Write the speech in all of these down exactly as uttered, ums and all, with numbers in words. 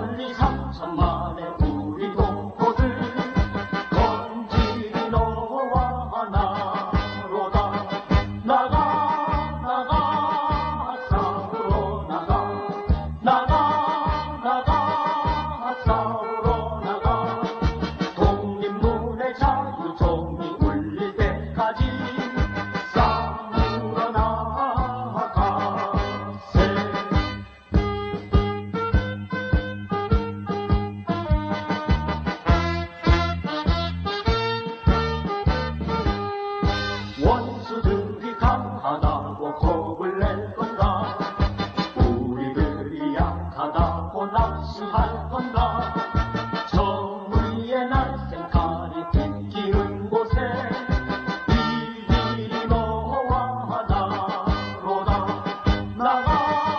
멀리 삼천만의 우리 동포들 건질이 너와 나로다. 나가 나가 싸우러 나가. 나가 나가 싸우러 나가. 독립문의 자유종이 울릴 때까지 싸우러 나가세. 원수들이 강하다고 겁을 낼 건가? 우리들이 약하다고 낙심할 건가? 정의의 날생칼이 비키는 곳에 이길이 너와 나로다. 나가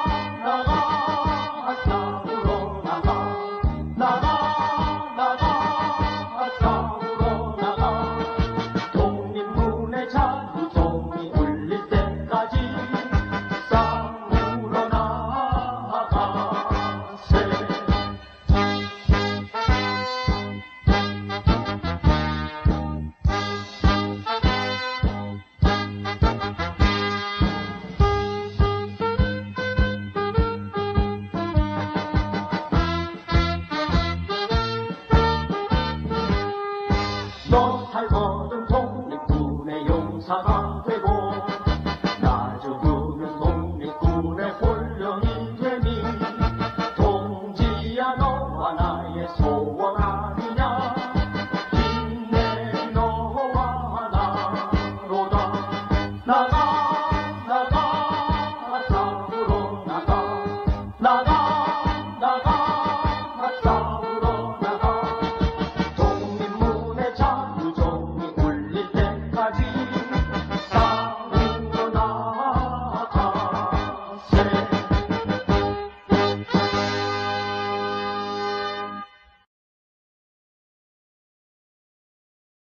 나가 싸우러 나가. 나가 나가 싸우러 나가. 독립문의 자유종이 울릴 때까지 싸우러 나가세. 너 살거든 독립군의 용사가 되고 나 죽으면 독립군의 혼령이